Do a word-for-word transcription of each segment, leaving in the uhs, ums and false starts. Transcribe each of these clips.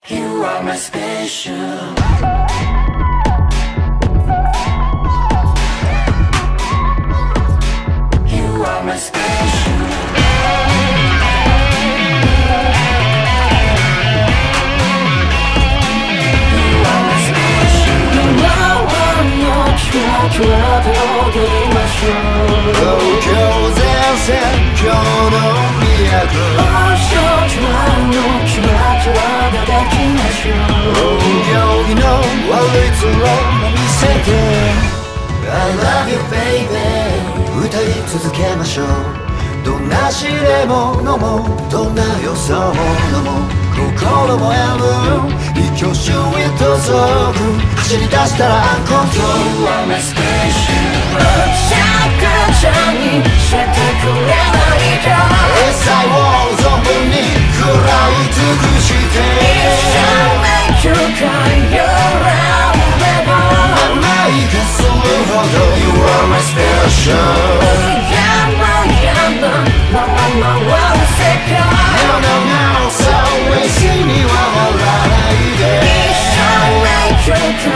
You are my special. You are my special. You are my special. No one knows what you are doing my show. 東京前線今日の都少女の気持ちは出てきましょう。 行儀の悪い面も見せて I love you baby 歌い続けましょう。どんな試練ものもどんな予想ものも心も選ぶ一挙手へとぞく走り出したらアンコントロール You are my special シャカちゃんにしてくれないかエサイを存分に食らい尽くして一緒 make you cry your own level 甘いがするほど You are my special No, no, no, そう エスにはならないでど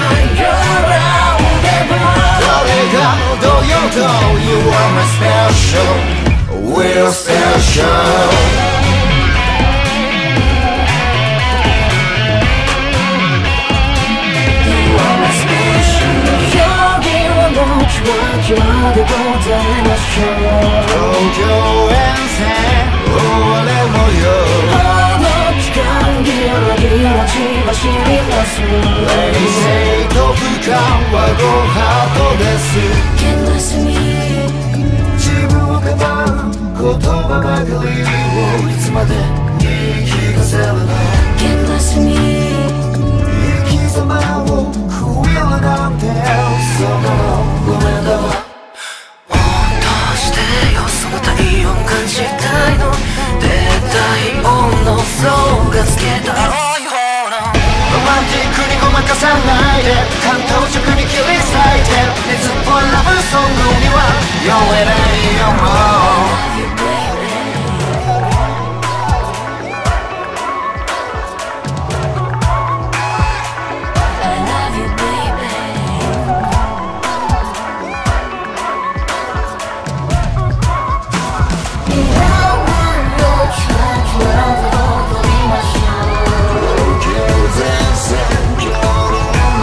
れがどうようと You are my special We're special You are my special 表現はもちは際でございましょう東京遠征終われ模様この期間ギラギラ血走ります冷静と不可はごハートです Endless me 自分をかばう言葉ばかりをいつまでに聞かせるの Endless me 生き様を食えるなんてそのごめんだわどうしてよその体温感じたいの絶対音のフローがつけた青い方のロマンティックにごまかさないで関東色に切り裂いて熱っぽいラブソングには酔えないよもう You baby I love you baby You are one more try to love you for me my show 東京前線今日の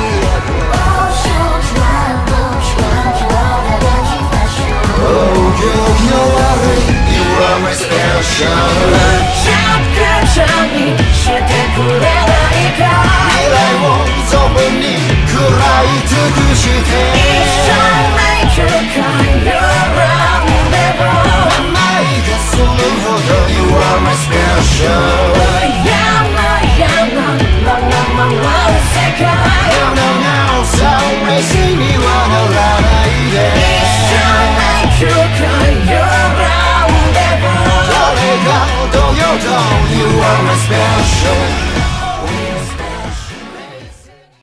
少女の気持ちは出てきましょう Oh,行儀の悪い You are my special シャカちゃんにしてくれないか未来を存分に食らい尽くして一緒 make you cry your own level 甘いがするほど You are my special 山々まま回る世界 No, no, no そう エスにはならないで一緒 make you cry your own level 誰がどうようと You are my special